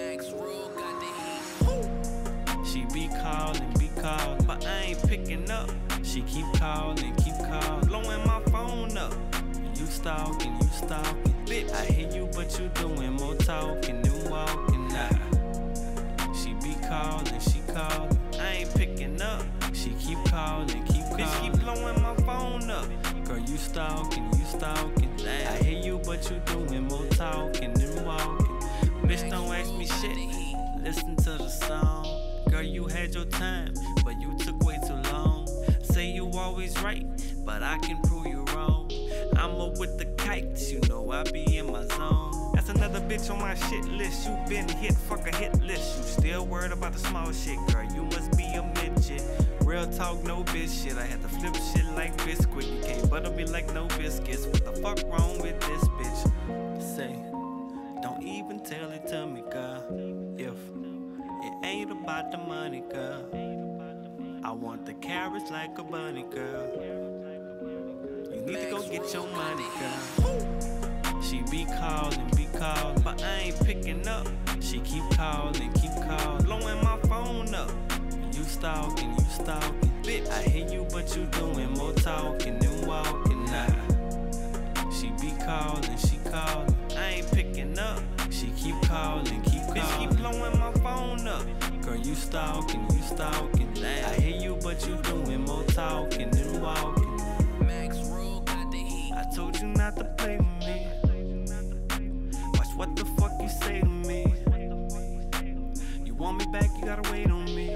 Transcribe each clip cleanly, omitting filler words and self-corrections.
Rxgh got the heat. She be calling, but I ain't picking up. She keep calling, blowing my phone up. You stalking, bitch. I hear you, but you doing more talking than walking. Nah. She be calling, I ain't picking up. She keep calling, bitch. Keep blowing my phone up. Girl, you stalking. I hear you, but you doing more talking than walking. Bitch, don't ask me shit. Listen to the song. Girl, you had your time, but you took way too long. Say you always right, but I can prove you wrong. I'm up with the kites, you know I be in my zone. That's another bitch on my shit list. You been hit, fuck a hit list. You still worried about the small shit, girl, you must be a midget. Real talk, no bitch shit. I had to flip shit like biscuit. You can't butter me like no biscuits. What the fuck wrong with this bitch? Say, don't even tell it to me, girl. If it ain't about the money, girl, I want the carrots like a bunny, girl. You need to go get your money, girl. She be calling, but I ain't picking up. She keep calling, blowing my phone up. You stalking, bitch. I hear you, but you doing more talking than walking. Nah. She be calling, I ain't picking up. She keep calling, bitch. Keep blowing my phone up. Girl, you stalking. I hear you, but you doing more talking than walking. Rxgh got the heat. I told you not to play with me. Watch what the fuck you say to me. You want me back, you gotta wait on me.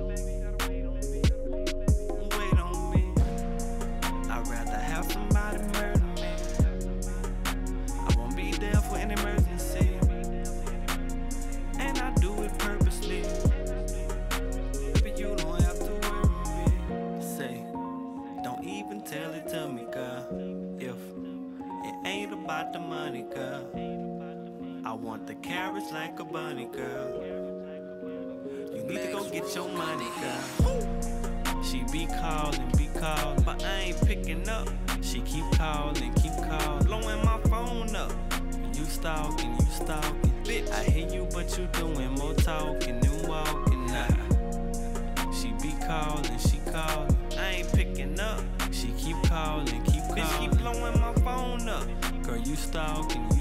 Wait on me. I'd rather have somebody murder me. I won't be there for an emergency, and I do it purposely. But you don't have to worry me. Say, don't even tell it to me, girl. If it ain't about the money, girl, I want the carrots like a bunny, girl. You need to go get your money, girl. She be calling, but I ain't picking up. She keep calling, blowing my phone up. You stalking, bitch. I hear you, but you doing more talking than walking. Nah. She be calling, I ain't picking up. She keep calling, bitch. Keep blowing my phone up. Girl, you stalking.